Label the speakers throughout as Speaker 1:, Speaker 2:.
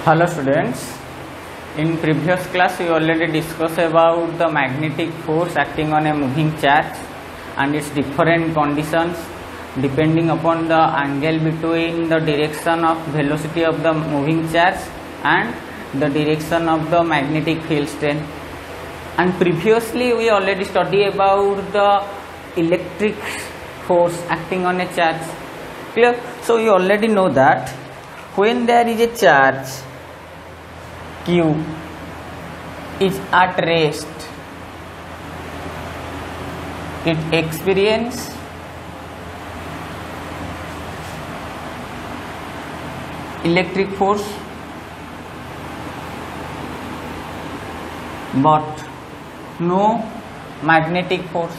Speaker 1: Hello students, in previous class we already discussed about the magnetic force acting on a moving charge and its different conditions depending upon the angle between the direction of velocity of the moving charge and the direction of the magnetic field strength. And previously we already studied about the electric force acting on a charge. Clear? So you already know that when there is a charge Q is at rest, it experiences electric force but no magnetic force.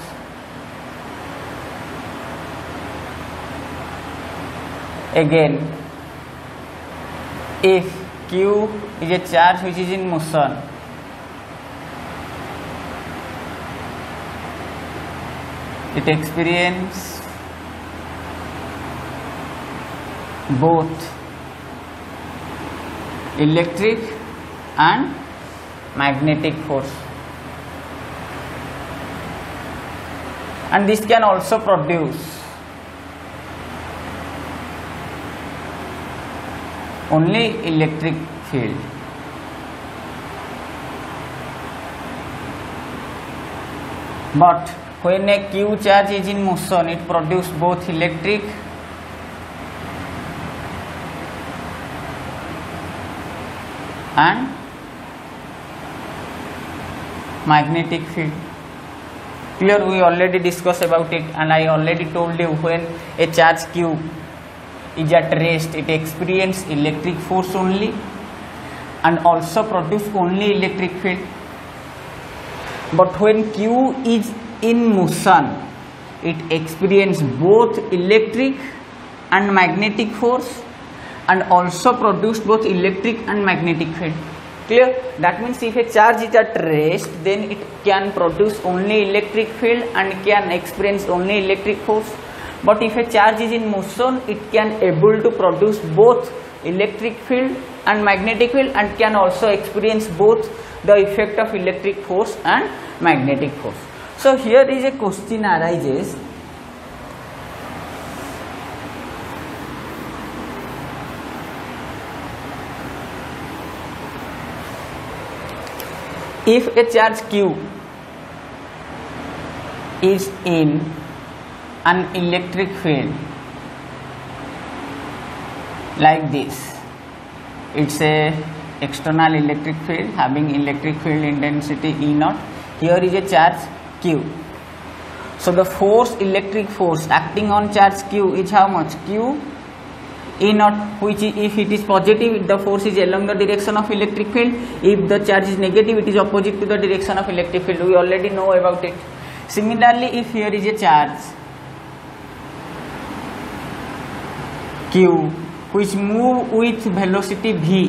Speaker 1: Again, if Q is a charge which is in motion, it experiences both electric and magnetic force, and this can also produce only electric field. But when a Q charge is in motion, it produces both electric and magnetic field. Clear? We already discussed about it, and I already told you when a charge Q is at rest, it experiences electric force only and also produce only electric field. But when Q is in motion, it experiences both electric and magnetic force and also produce both electric and magnetic field. Clear? That means if a charge is at rest, then it can produce only electric field and can experience only electric force. But if a charge is in motion, it can able to produce both electric field and magnetic field and can also experience both the effect of electric force and magnetic force. So here is a question arises. If a charge Q is in an electric field like this, it's a external electric field having electric field intensity E0. Here is a charge Q. So the force, electric force acting on charge Q is how much? Q E0, which is, if it is positive, the force is along the direction of electric field. If the charge is negative, it is opposite to the direction of electric field. We already know about it. Similarly, if here is a charge Q which move with velocity v,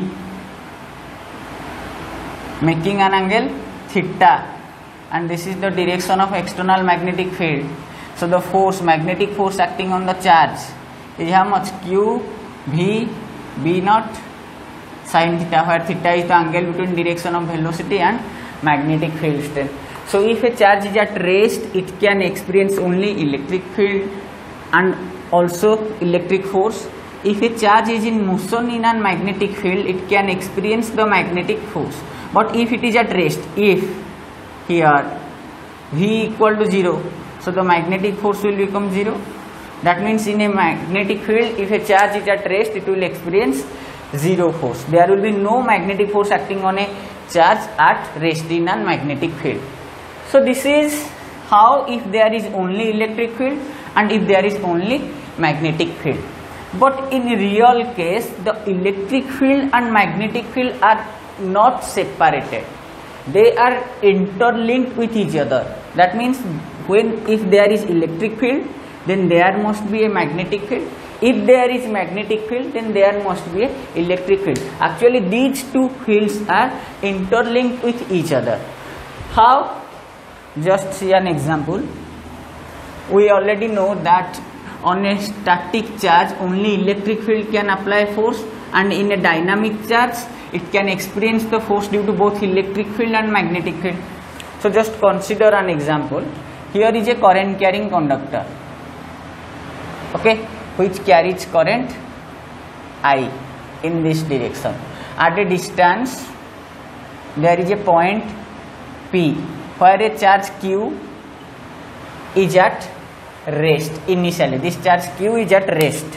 Speaker 1: making an angle theta, and this is the direction of external magnetic field. So the force, magnetic force acting on the charge is how much? Q v b naught sin theta, where theta is the angle between direction of velocity and magnetic field strength. So if a charge is at rest, it can experience only electric field and also electric force. If a charge is in motion in a magnetic field, it can experience the magnetic force. But if it is at rest, if here V equal to 0, so the magnetic force will become 0. That means in a magnetic field, if a charge is at rest, it will experience 0 force. There will be no magnetic force acting on a charge at rest in a magnetic field. So this is how if there is only electric field and if there is only magnetic field. But in real case, the electric field and magnetic field are not separated. They are interlinked with each other. That means if there is electric field, then there must be a magnetic field. If there is magnetic field, then there must be a electric field. Actually, these two fields are interlinked with each other. How? Just see an example. We already know that on a static charge only electric field can apply force, and in a dynamic charge it can experience the force due to both electric field and magnetic field. So just consider an example. Here is a current carrying conductor, okay, which carries current I in this direction. At a distance there is a point P where a charge Q is at rest. Initially this charge Q is at rest.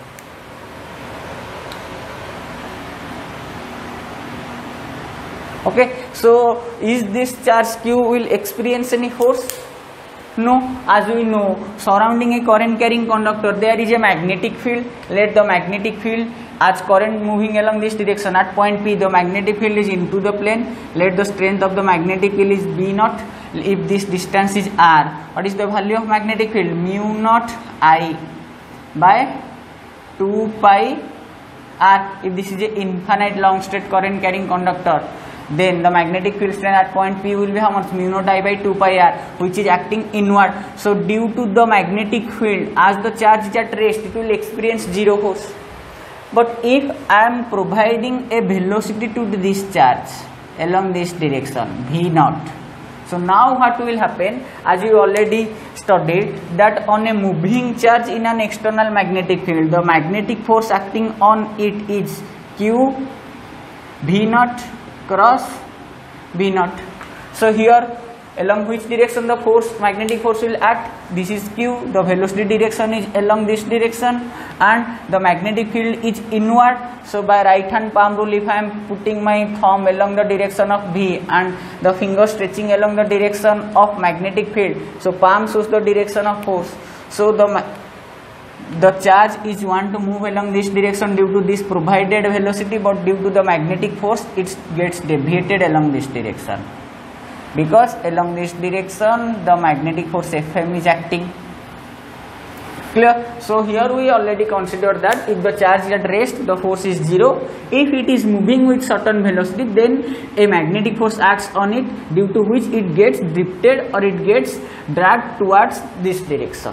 Speaker 1: Okay, so is this charge Q will experience any force? No. As we know, surrounding a current carrying conductor there is a magnetic field. Let the magnetic field, as current moving along this direction at point P, the magnetic field is into the plane. Let the strength of the magnetic field is B naught. If this distance is R, what is the value of magnetic field? Mu naught I by 2 pi R. If this is a infinite long straight current carrying conductor, then the magnetic field strength at point P will be how much? Mu naught I by 2 pi R, which is acting inward. So due to the magnetic field, as the charge is at rest, it will experience zero force. But if I am providing a velocity to this charge along this direction, V naught, so now what will happen, as you already studied, that on a moving charge in an external magnetic field, the magnetic force acting on it is Q V naught cross B naught. So here along which direction the force, magnetic force will act? This is Q, the velocity direction is along this direction and the magnetic field is inward. So by right hand palm rule, if I am putting my thumb along the direction of V and the finger stretching along the direction of magnetic field, so palm shows the direction of force. So the charge is want to move along this direction due to this provided velocity, but due to the magnetic force it gets deviated along this direction, because along this direction the magnetic force Fm is acting. Clear? So here we already considered that if the charge is at rest, the force is zero. If it is moving with certain velocity, then a magnetic force acts on it, due to which it gets drifted or it gets dragged towards this direction.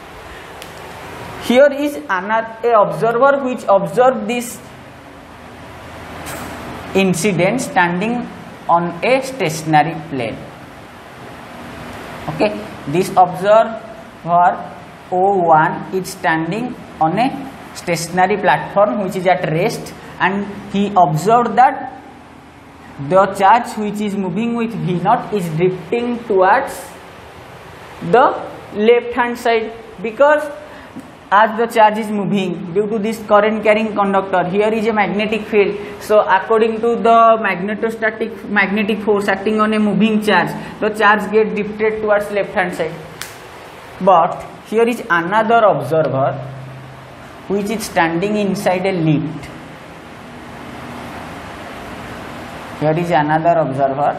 Speaker 1: Here is another observer which observed this incident standing on a stationary plane. Okay, this observer O1 is standing on a stationary platform which is at rest, and he observed that the charge which is moving with V naught is drifting towards the left hand side, because as the charge is moving due to this current carrying conductor, here is a magnetic field. So according to the magnetic force acting on a moving charge, the charge gets drifted towards left hand side. But here is another observer which is standing inside a lift. Here is another observer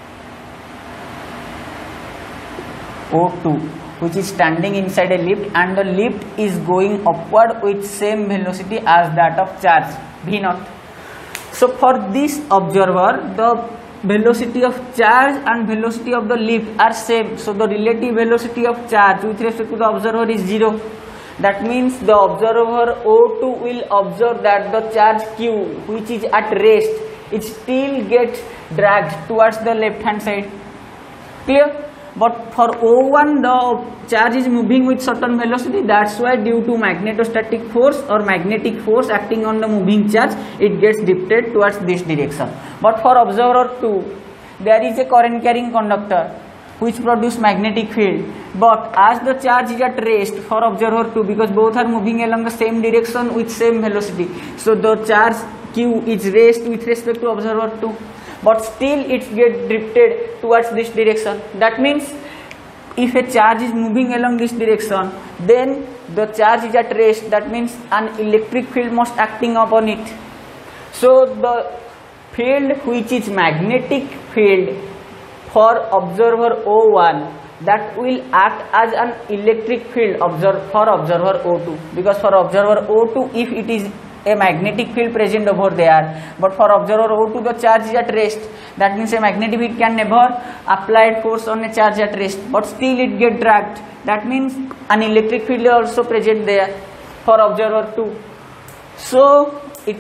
Speaker 1: O2 which is standing inside a lift, and the lift is going upward with same velocity as that of charge V naught. So for this observer, the velocity of charge and velocity of the lift are same. So the relative velocity of charge with respect to the observer is zero. That means the observer O2 will observe that the charge Q, which is at rest, it still gets dragged towards the left hand side. Clear? But for O1 the charge is moving with certain velocity, that's why due to magnetostatic force or magnetic force acting on the moving charge, it gets drifted towards this direction. But for observer 2, there is a current carrying conductor which produce magnetic field, but as the charge is at rest for observer 2, because both are moving along the same direction with same velocity, so the charge Q is rest with respect to observer 2, but still it gets drifted towards this direction. That means if a charge is moving along this direction, then the charge is at rest, that means an electric field must acting upon it. So the field which is magnetic field for observer O1, that will act as an electric field for observer O2, because for observer O2 if it is a magnetic field present over there, but for observer O2 the charge is at rest, that means a magnetic field can never apply force on a charge at rest, but still it get dragged, that means an electric field is also present there for observer 2. So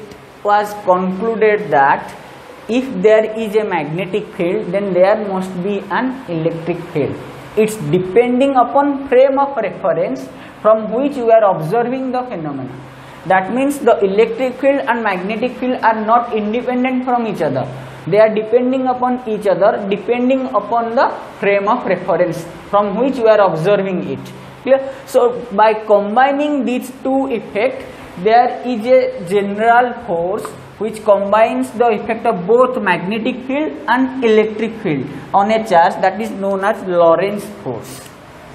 Speaker 1: was concluded that if there is a magnetic field, then there must be an electric field. It's depending upon frame of reference from which you are observing the phenomena. That means the electric field and magnetic field are not independent from each other. They are depending upon each other, depending upon the frame of reference from which you are observing it. Clear? So by combining these two effects, there is a general force which combines the effect of both magnetic field and electric field on a charge, that is known as Lorentz force.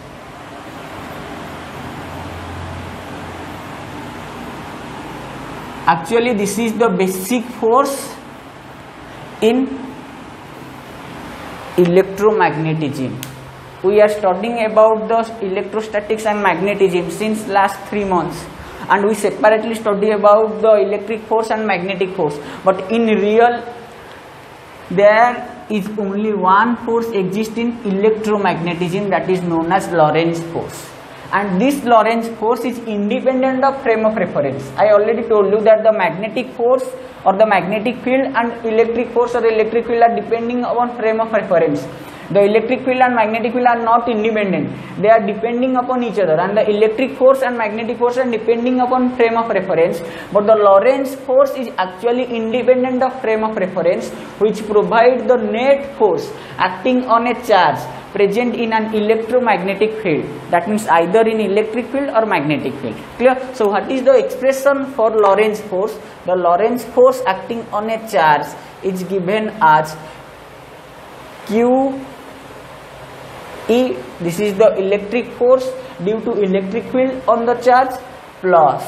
Speaker 1: Actually, this is the basic force in electromagnetism. We are studying about the electrostatics and magnetism since last 3 months, and we separately study about the electric force and magnetic force. But in real, there is only one force exists in electromagnetism, that is known as Lorentz force. And this Lorentz force is independent of frame of reference. I already told you that the magnetic force or the magnetic field and electric force or the electric field are depending upon frame of reference. The electric field and magnetic field are not independent. They are depending upon each other, and the electric force and magnetic force are depending upon frame of reference. But the Lorentz force is actually independent of frame of reference, which provides the net force acting on a charge present in an electromagnetic field. That means either in electric field or magnetic field. Clear? So what is the expression for Lorentz force? The Lorentz force acting on a charge is given as Q E, this is the electric force due to electric field on the charge, plus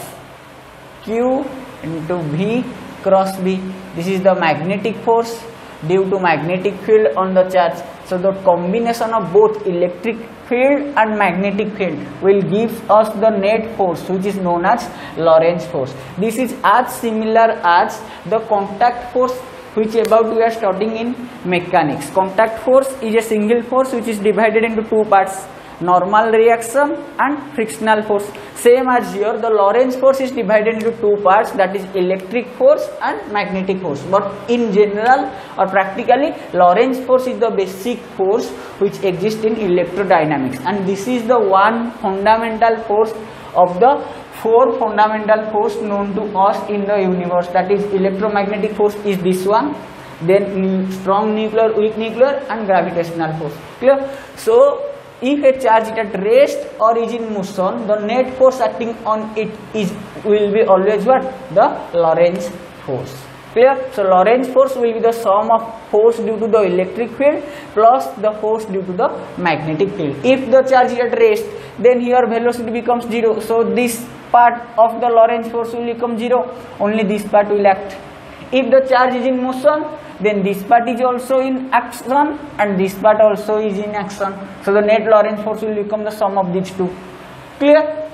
Speaker 1: Q into V cross B, this is the magnetic force due to magnetic field on the charge. So the combination of both electric field and magnetic field will give us the net force, which is known as Lorentz force. This is as similar as the contact force which about we are studying in mechanics. Contact force is a single force which is divided into two parts, normal reaction and frictional force. Same as here, the Lorentz force is divided into two parts, that is electric force and magnetic force. But in general or practically, Lorentz force is the basic force which exists in electrodynamics, and this is the one fundamental force of the 4 fundamental force known to us in the universe. That is, electromagnetic force is this one, then strong nuclear, weak nuclear, and gravitational force. Clear? So if a charge is at rest or is in motion, the net force acting on it will be always what? The Lorentz force. Clear? So Lorentz force will be the sum of force due to the electric field plus the force due to the magnetic field. If the charge is at rest, then here velocity becomes 0. So this part of the Lorentz force will become 0. Only this part will act. If the charge is in motion, then this part is also in action and this part also is in action. So the net Lorentz force will become the sum of these two. Clear?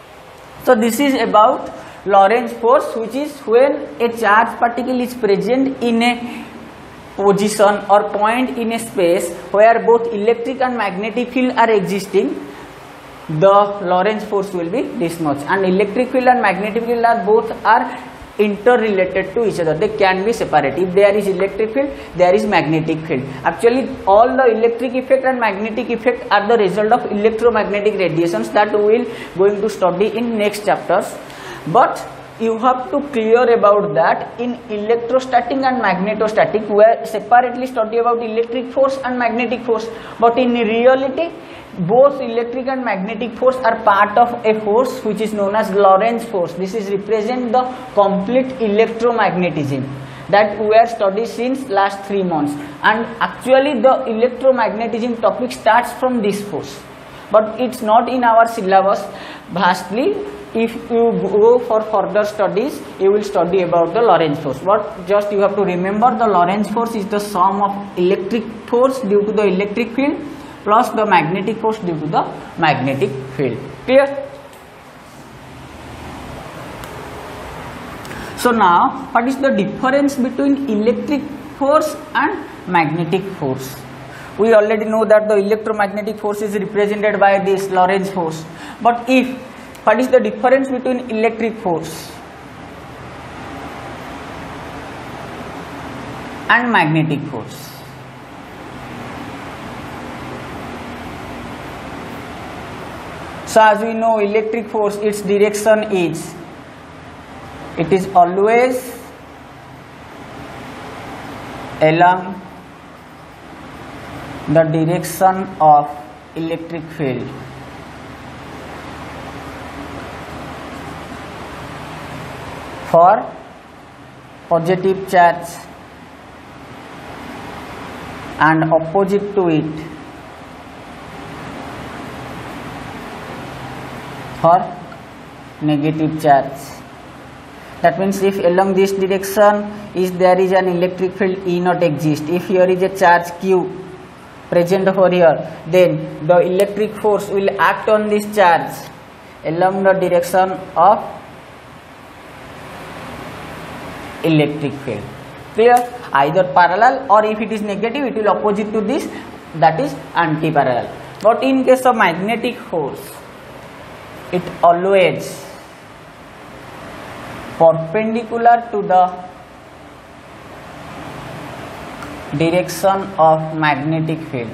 Speaker 1: So this is about Lorentz force, which is when a charge particle is present in a position or point in a space where both electric and magnetic field are existing. The Lorentz force will be this much, and electric field and magnetic field are both interrelated to each other. They can be separate. If there is electric field, there is magnetic field. Actually, all the electric effect and magnetic effect are the result of electromagnetic radiations that we will going to study in next chapters. But you have to clear about that in electrostatic and magnetostatic, where separately study about electric force and magnetic force. But in reality, both electric and magnetic force are part of a force which is known as Lorentz force. This is represent the complete electromagnetism that we are studying since last 3 months. And actually the electromagnetism topic starts from this force, but it's not in our syllabus vastly. If you go for further studies, you will study about the Lorentz force. But just you have to remember, the Lorentz force is the sum of electric force due to the electric field plus the magnetic force due to the magnetic field. Clear? So now, what is the difference between electric force and magnetic force? We already know that the electromagnetic force is represented by this Lorentz force. But what is the difference between electric force? and magnetic force. So as we know, electric force, its direction is, it is always along the direction of electric field. For positive charge and opposite to it for negative charge. That means if along this direction there is an electric field E not exist, if here is a charge Q present over here, then the electric force will act on this charge along the direction of electric field. Clear? Either parallel, or if it is negative it will opposite to this, that is anti-parallel. But in case of magnetic force, it always perpendicular to the direction of magnetic field.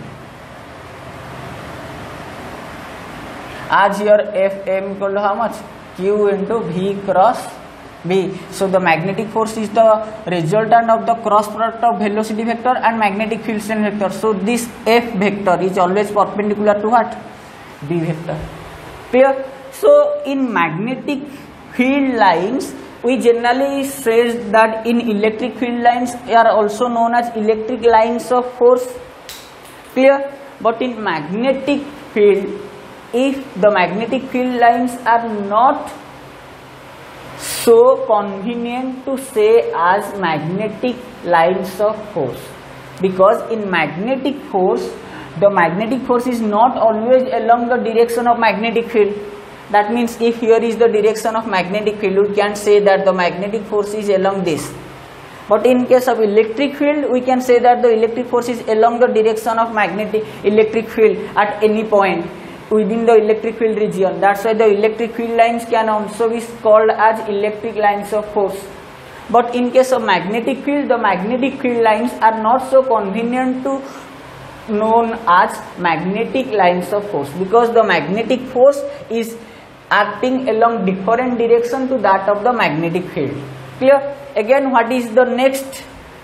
Speaker 1: As here Fm equal to how much? Q into V cross B. So the magnetic force is the resultant of the cross product of velocity vector and magnetic field strength vector. So this F vector is always perpendicular to what? B vector. Clear? So in magnetic field lines, we generally say that in electric field lines are also known as electric lines of force. Clear? But in magnetic field, if the magnetic field lines are not so convenient to say as magnetic lines of force, because in magnetic force, the magnetic force is not always along the direction of magnetic field. That means if here is the direction of magnetic field, we can say that the magnetic force is along this. But in case of electric field, we can say that the electric force is along the direction of magnetic electric field at any point within the electric field region. That's why the electric field lines can also be called as electric lines of force. But in case of magnetic field, the magnetic field lines are not so convenient to known as magnetic lines of force, because the magnetic force is acting along different direction to that of the magnetic field. Clear? Again, what is the next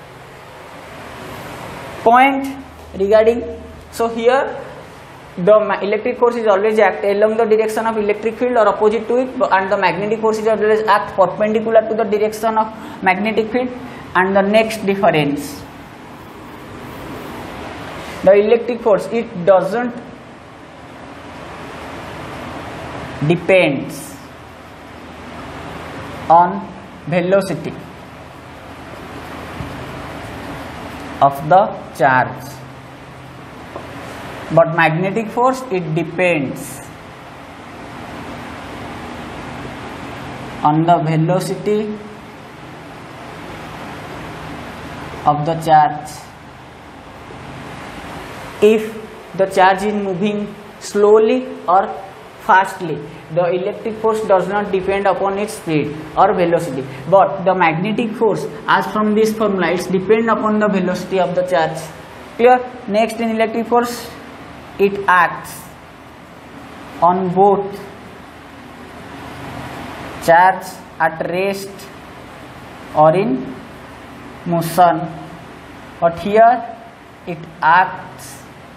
Speaker 1: point regarding? So here the electric force is always act along the direction of electric field or opposite to it, and the magnetic force is always act perpendicular to the direction of magnetic field. And the next difference, the electric force, it doesn't depends on velocity of the charge, but magnetic force, it depends on the velocity of the charge. If the charge is moving slowly or fastly, the electric force does not depend upon its speed or velocity, but the magnetic force, as from this formula, it depends upon the velocity of the charge. Clear? Next, in electric force, it acts on both charge at rest or in motion, but here it acts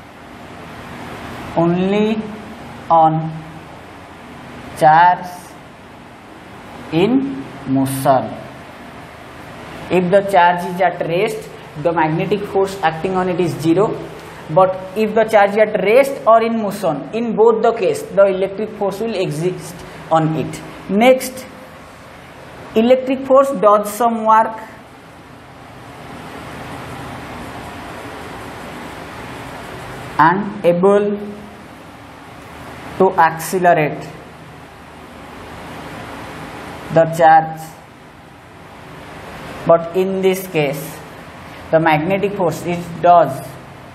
Speaker 1: only on charge in motion. If the charge is at rest, the magnetic force acting on it is zero, but if the charge is at rest or in motion, in both the case, the electric force will exist on it. Next, electric force does some work and able to accelerate the charge, but in this case the magnetic force does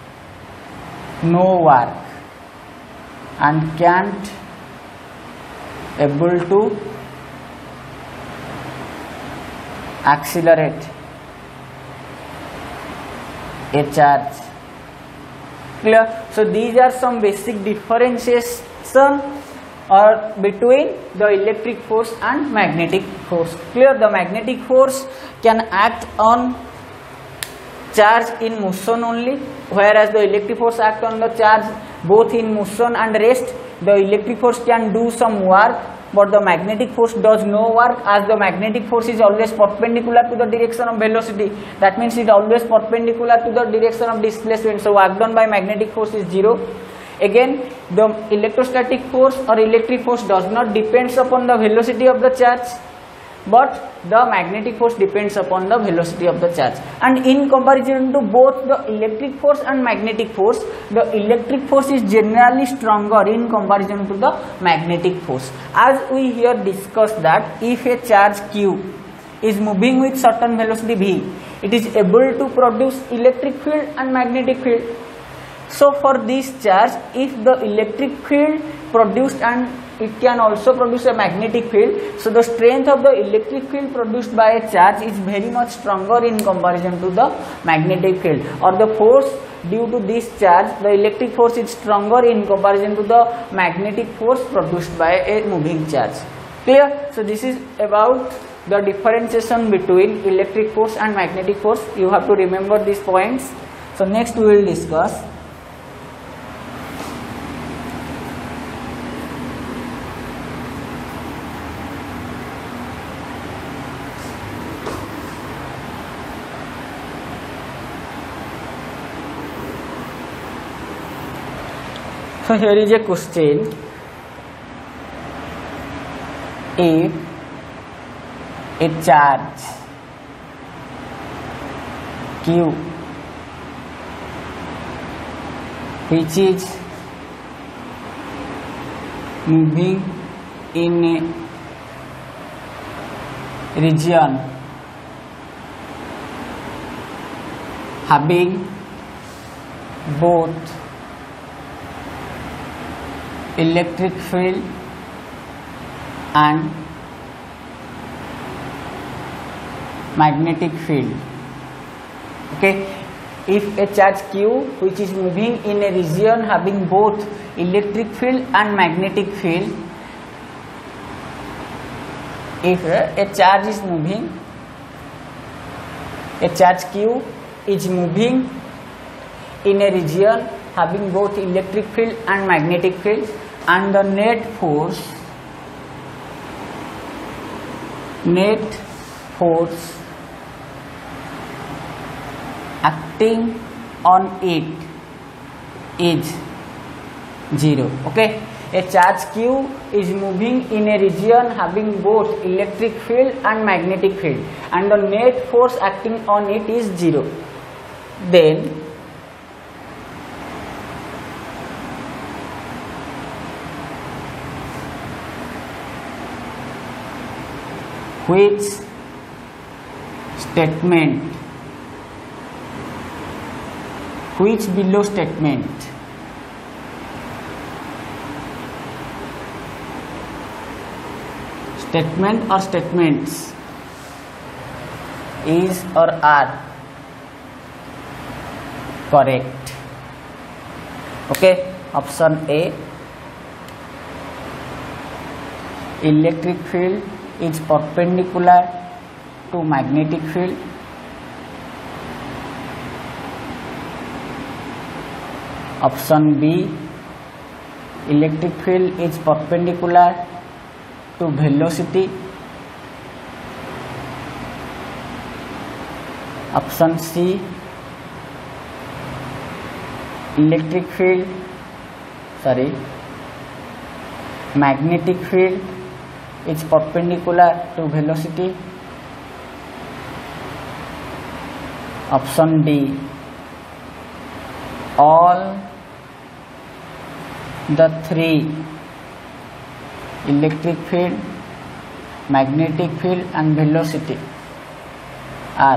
Speaker 1: no work and can't able to accelerate a charge. Clear? So these are some basic differentiation or between the electric force and magnetic force. Clear? The magnetic force can act on charge in motion only, whereas the electric force act on the charge both in motion and rest. The electric force can do some work, but the magnetic force does no work, as the magnetic force is always perpendicular to the direction of velocity. That means it always perpendicular to the direction of displacement. So work done by magnetic force is zero. Again, the electrostatic force or electric force does not depends upon the velocity of the charge, but the magnetic force depends upon the velocity of the charge. And in comparison to both the electric force and magnetic force, the electric force is generally stronger in comparison to the magnetic force. As we here discussed that if a charge Q is moving with certain velocity v, it is able to produce electric field and magnetic field. So for this charge, if the electric field produced and it can also produce a magnetic field, so the strength of the electric field produced by a charge is very much stronger in comparison to the magnetic field, or the force due to this charge, the electric force is stronger in comparison to the magnetic force produced by a moving charge. Clear? So this is about the differentiation between electric force and magnetic force. You have to remember these points. So next we will discuss So here is a question: if a charge Q, which is moving in a region having both electric field and magnetic field. Okay, if a charge Q which is moving in a region having both electric field and magnetic field, if a charge is moving, a charge Q is moving in a region having both electric field and magnetic field, and the net force acting on it is 0. Okay, a charge Q is moving in a region having both electric field and magnetic field, and the net force acting on it is 0. Then which below statement or statements is or are correct? Okay, option A, electric field is perpendicular to magnetic field. Option B, electric field is perpendicular to velocity. Option C, magnetic field is perpendicular to velocity. Option D, all the three, electric field, magnetic field and velocity, are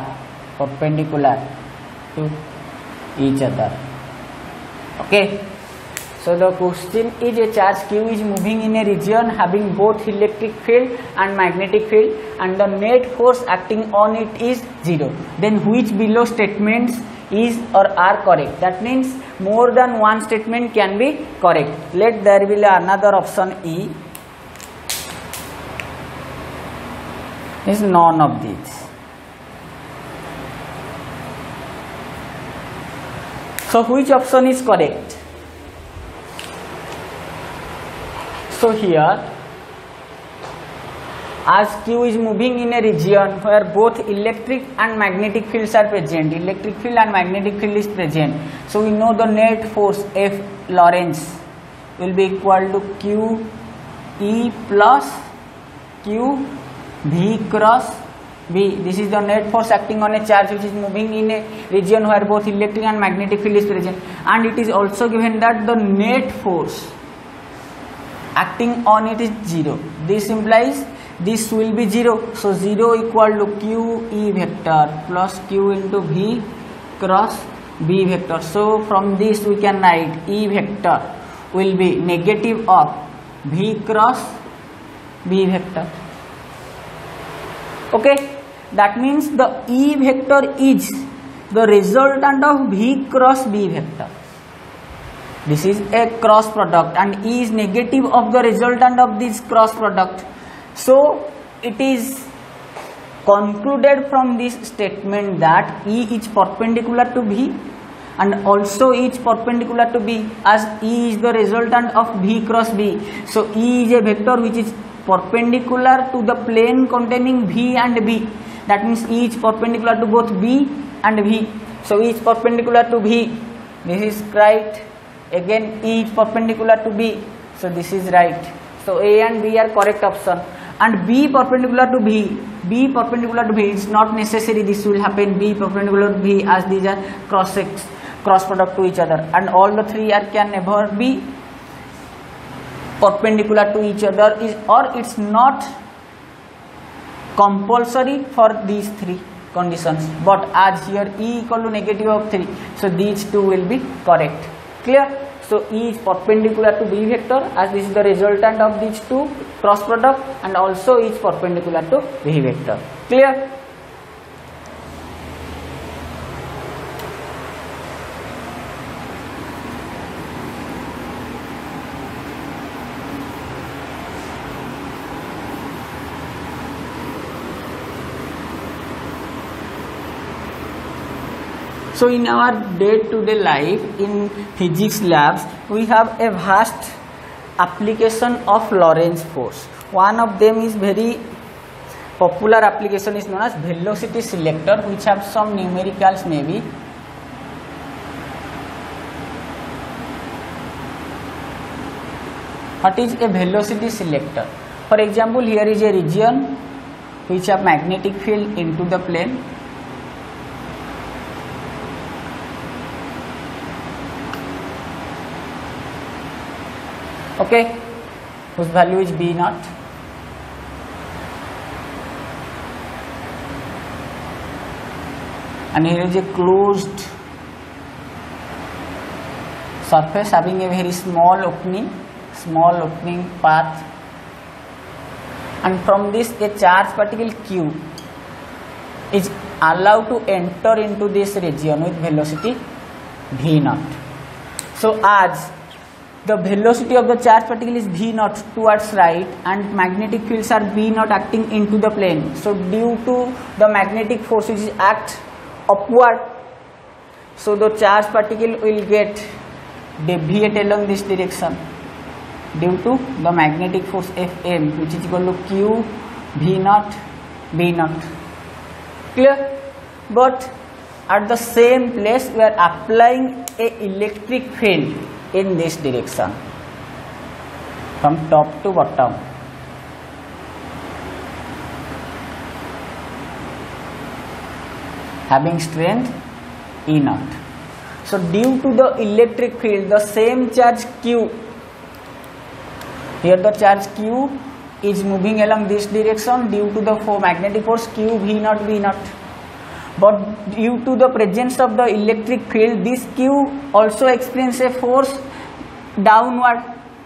Speaker 1: perpendicular to each other. Okay, So the question is, a charge q is moving in a region having both electric field and magnetic field, and the net force acting on it is 0. Then which below statements is or are correct? That means more than one statement can be correct. Let there be another option E. Is none of these. So which option is correct? So here, as q is moving in a region where both electric and magnetic fields are present, electric field and magnetic field is present, so we know the net force F Lorentz will be equal to q E plus q V cross B. This is the net force acting on a charge which is moving in a region where both electric and magnetic field is present, and it is also given that the net force acting on it is 0. This implies this will be 0. So 0 equal to q E vector plus q into V cross B vector. So from this we can write E vector will be negative of V cross B vector. Okay, that means the E vector is the resultant of V cross B vector. This is a cross product and E is negative of the resultant of this cross product. So it is concluded from this statement that E is perpendicular to V and also E is perpendicular to B, as E is the resultant of V cross B. So E is a vector which is perpendicular to the plane containing V and B. That means E is perpendicular to both B and V. So E is perpendicular to V. This is right. Again E is perpendicular to B. So this is right. So A and B are correct option. And B perpendicular to B. B perpendicular to B. It's not necessary this will happen. B perpendicular to B, as these are cross product to each other. And all the three are can never be perpendicular to each other, or it's not compulsory for these three conditions, but as here E equal to negative of 3, so these two will be correct. Clear? So E is perpendicular to B vector, as this is the resultant of these two cross product, and also E is perpendicular to B vector. Clear? So in our day-to-day life in physics labs, we have a vast application of Lorentz force. One of them is very popular application is known as velocity selector, which have some numericals maybe. What is a velocity selector? For example, here is a region which have magnetic field into the plane. Okay, whose value is B naught. And here is a closed surface having a very small opening path, and from this a charge particle Q is allowed to enter into this region with velocity V naught. So as the velocity of the charge particle is V naught towards right, and magnetic fields are B naught acting into the plane. So due to the magnetic force which is act upward, so the charge particle will get deviate along this direction due to the magnetic force Fm, which is equal to Q V naught B naught. Clear? But at the same place we are applying a electric field in this direction from top to bottom. Having strength E naught. So due to the electric field, the same charge Q, here the charge Q is moving along this direction due to the magnetic force Q V naught V naught. But due to the presence of the electric field, this Q also experiences a force downward.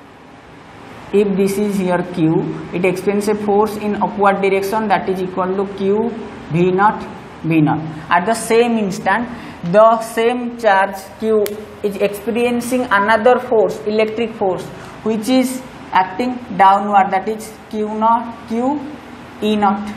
Speaker 1: If this is here Q, it experiences a force in upward direction that is equal to Q V naught V naught. At the same instant, the same charge Q is experiencing another force, electric force, which is acting downward, that is Q naught Q E naught.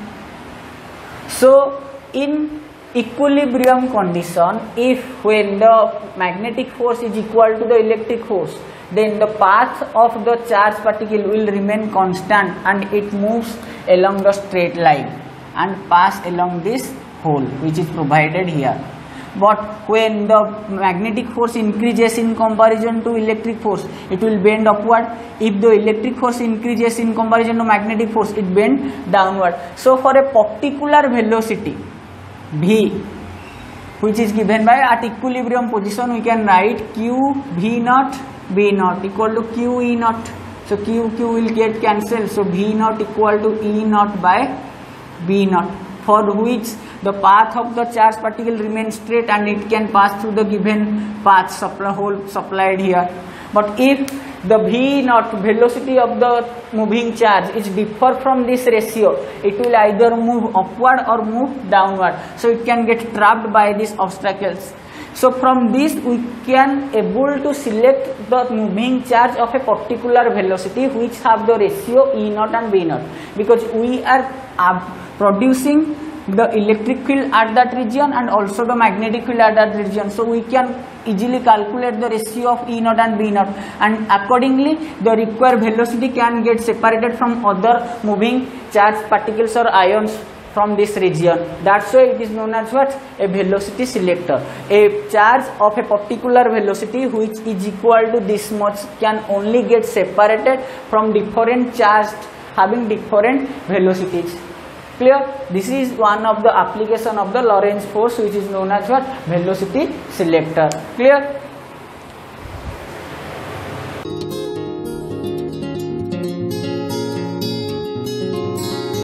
Speaker 1: So in equilibrium condition, if when the magnetic force is equal to the electric force, then the path of the charge particle will remain constant and it moves along the straight line and pass along this hole which is provided here. But when the magnetic force increases in comparison to electric force, it will bend upward. If the electric force increases in comparison to magnetic force, it bends downward. So for a particular velocity V, which is given by at equilibrium position, we can write Q V naught V naught equal to Q E naught. So Q will get cancelled. So V naught equal to E naught by V naught, for which the path of the charge particle remains straight and it can pass through the given path supplied here. But if the V naught, velocity of the moving charge, is differ from this ratio, it will either move upward or move downward. So it can get trapped by these obstacles. So from this we can able to select the moving charge of a particular velocity which have the ratio E naught and V naught, because we are producing the electric field at that region and also the magnetic field at that region. So we can easily calculate the ratio of E naught and V naught, and accordingly the required velocity can get separated from other moving charged particles or ions from this region. That's why it is known as what? A velocity selector. A charge of a particular velocity which is equal to this much can only get separated from different charged having different velocities. Clear? This is one of the application of the Lorentz force, which is known as what? Velocity selector. Clear?